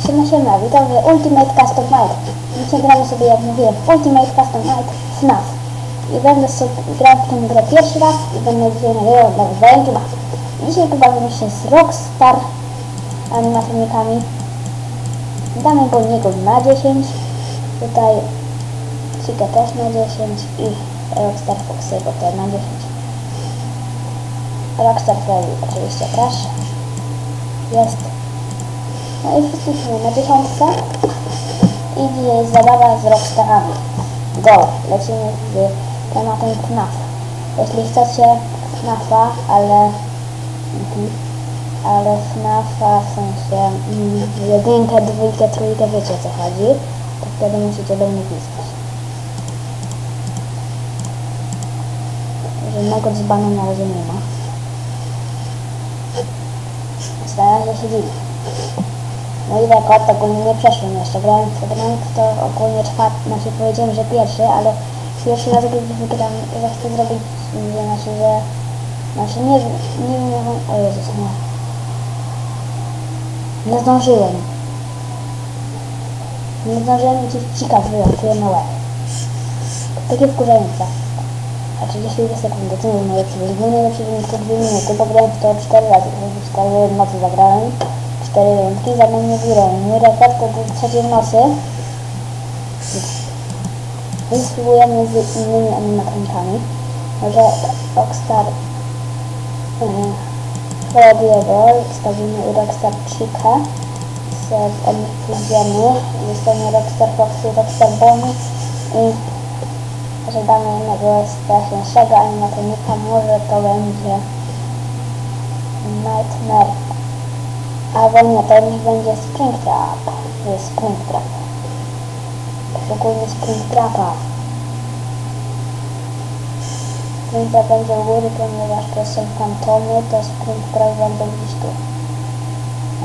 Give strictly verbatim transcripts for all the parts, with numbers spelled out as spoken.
Siema, siema, witam w Ultimate Custom Night. Dzisiaj gramy sobie, jak mówiłem, Ultimate Custom Night F NAF. I będę sobie grał w tę grę pierwszy raz i będę dzisiaj nagrywał dla Węgla. Dzisiaj pobawimy się z Rockstar animatronikami. Damy go niego na dziesięć. Tutaj Chica też na dziesięć i Rockstar Foxy bo też na dziesięć. Rockstar Freddy oczywiście też jest. No i wszyscy na dziesiątce i dzisiaj jest zabawa z Rockstarami. Go! Lecimy z tematem F NAF. Jeśli chcecie F NAFa, ale ale F NAFa w sensie mm, jedynkę, dwójkę, trójkę, wiecie o co chodzi, to wtedy musicie do mnie pisać. Żadnego dzbana na razie nie ma. Na razie się dziwi. No i rekord ogólnie nie przeszłem jeszcze. Grałem w Fortnite to ogólnie czwarty, znaczy powiedziałem, że pierwszy, ale pierwszy raz gdy wygram, że chcę zrobić, znaczy, że znaczy nie, nie wiem, o Jezus, nie. Nie zdążyłem. Nie zdążyłem i cika wyłączyłem na łeb. Takie wkurzające. A trzydzieści dwie sekundy, to nie najlepszy wynik. Był najlepszy wynik to dwie minuty, bo grałem w to cztery razy. cztery w nocy zagrałem. cztery rundki, za mną nie grałem. Mój rekord to do trzeciej nocy. I spróbujemy z innymi animatronikami. Może Rockstar Freddy'ego stawimy u Rockstar Chica. Od nich pójdziemy. Zostanie Rockstar Foxy, Rockstar Bonnie i żadamy jednego straszniejszego animatronika. Może to będzie Nightmare. Albo nie, to niech będzie Springtrap. To jest Springtrap. Ogólnie Springtrapa. Springtrap będzie u góry, ponieważ to są fantomy, to Springtrap będzie gdzieś tu. No.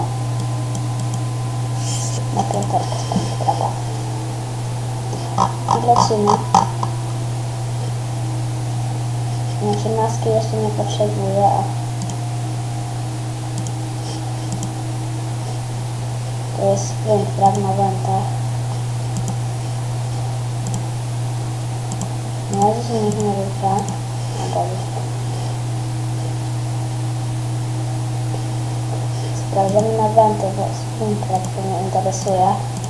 Na pięterkę Springtrapa. I lecimy. Znaczy maski jeszcze nie potrzebuję, a to jest Springtrap na wętach. Na razie się nikt nie rusza. No dobrze. Sprawdzamy na węty, bo Springtrap mnie interesuje.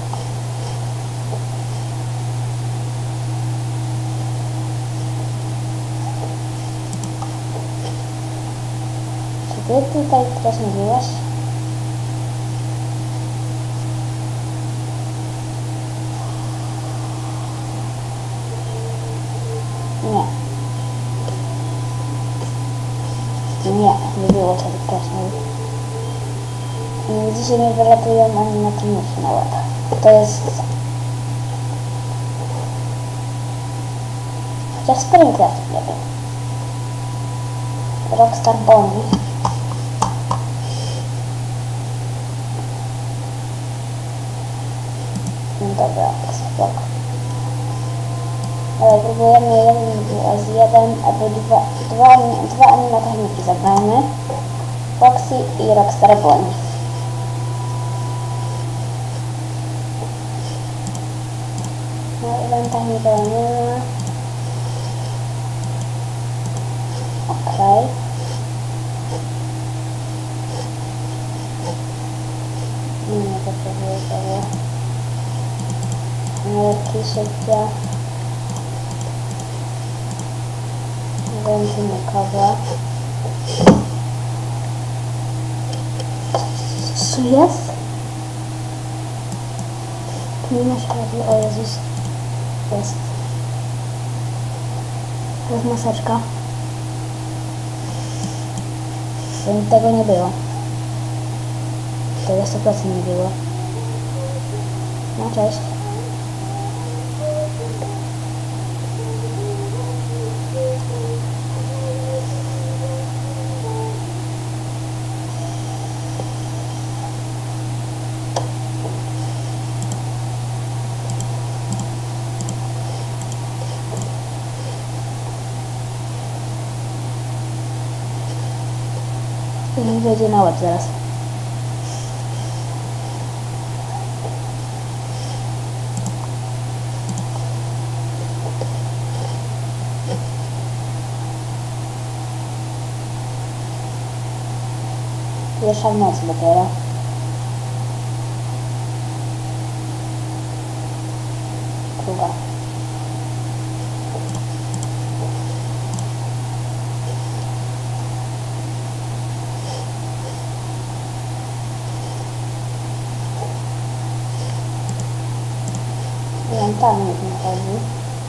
Czy ty tutaj też nie byłeś? Nie. Nie, nie było tego wcześniej. Dzisiaj mi wylatują animatroniki na łeb. To jest... Chociaż Springtrap, nie wiem. Rockstar Bonnie. No dobra, spoko. Ale próbujemy jeden z jeden, albo dwa, dwa, dwa animatroniki zagrajmy. Foxy i Rockstar Bonnie. No i wętach nikogo nie ma. Okej. Okay. Nie potrzebuję tego. Lekki szybkie. Węty nikogo. Co jest? Tu nie ma światła. O Jezus. Jest. To jest maseczka. Tego nie było. Tego sto procent nie było. No cześć. I mi wejdzie na łeb zaraz. pierwsza w nocy dopiero. Druga. Tam nie chodzi.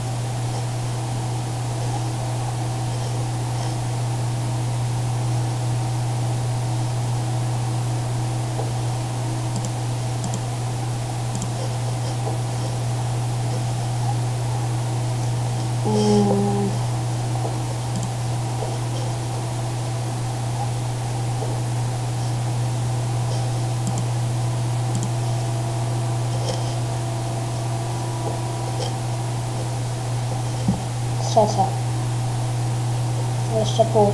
Hmm. Trzecia. Jeszcze pół.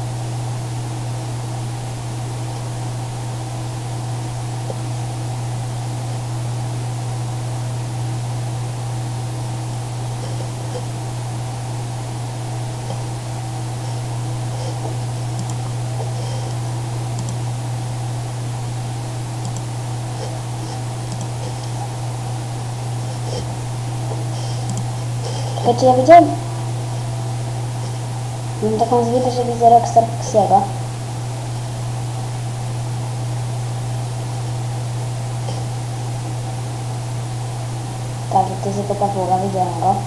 Czekajcie, ja widziałem. Mam taką zwidę, że widzę Rockstar Foxiego. Tak, to jest jego papuga, widziałem go.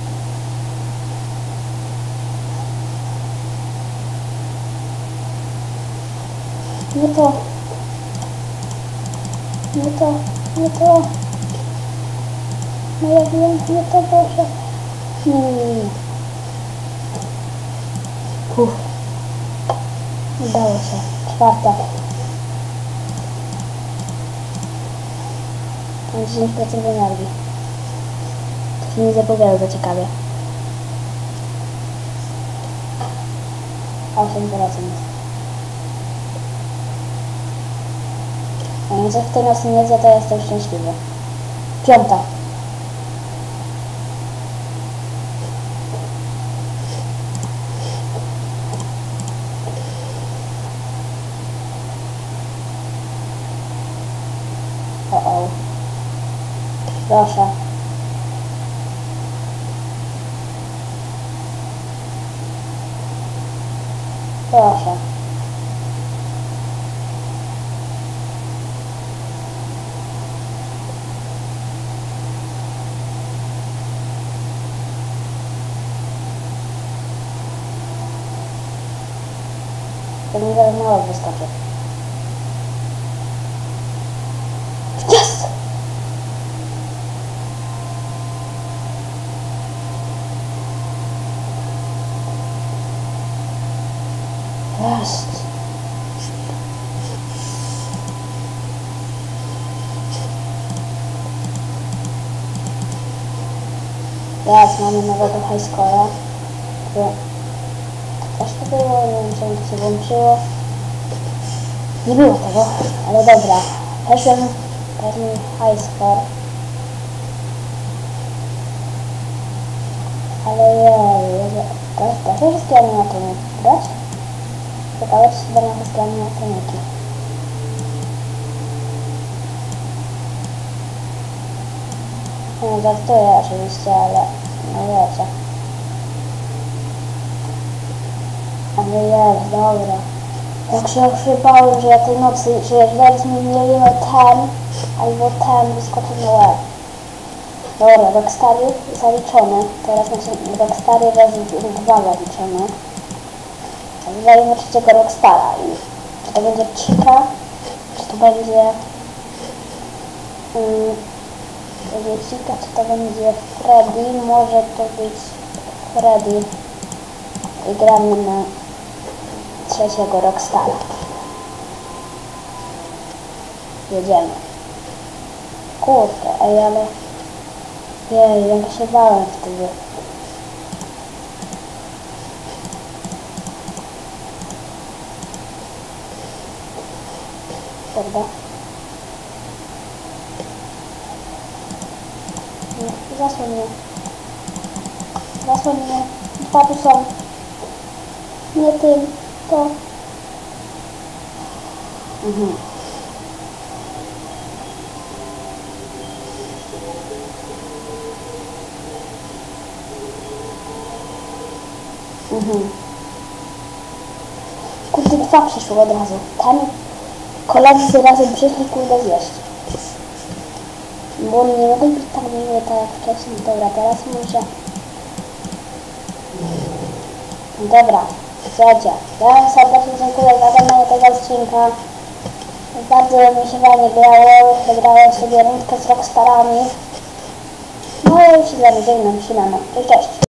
Nie to. Nie to. Nie to. No ja wiem, nie to, proszę. Nie, nie, nie, nie. Uff. Udało się. Czwarta. Mam dziesięć procent energii. To się nie zapowiada za ciekawie. osiem procent. A więc jak w tej nocy nie zje, to jestem szczęśliwy. Piąta. O-o. Proszę. Proszę. To mi zaraz mało wyskoczy. Yes! Jest. Teraz mamy nowego highscora. Coś to było, nie wiem czemu to się włączyło. Nie było tego, ale dobra. Weszłem, teraz mi highscore. Ale jej, to jest też wszystkie animatroniki grać? Ciekawe, czy się da na wszystkie animatroniki. No, żartuję oczywiście, ale no wiecie. Ale jest, dobra. Jak się ochrzybałem, że ja tej nocy, że jak zaraz mi mielimy ten, albo ten wyskoczył na łeb. Dobra, Rockstary zaliczone. Teraz macie Rockstary razy dwa zaliczone. Wywalimy trzeciego Rockstara i czy to będzie Chica, czy to będzie um, to będzie Chica, czy to będzie Freddy, może to być Freddy i gramy na trzeciego Rockstara. Jedziemy. Kurde, ej, ale jej, jak się bałem wtedy. Prawda? Nie, zasłoń mnie. Zasłoń mnie. Dwa tu są. Nie tym, to. Mhm. Mhm. Kurde, dwa przyszło od razu. Tam koledzy razem przyszli, kurde, zjeść. Bo oni nie mogli być tak miłe, tak jak wcześniej. Dobra, teraz muszę... Dobra, słuchajcie, ja wam serdecznie dziękuję za oglądanie tego odcinka. Bardzo mi się fajnie grało, wygrałem sobie rundkę z Rockstarami. No i już się z wami żegnam, siemano. Cześć, cześć.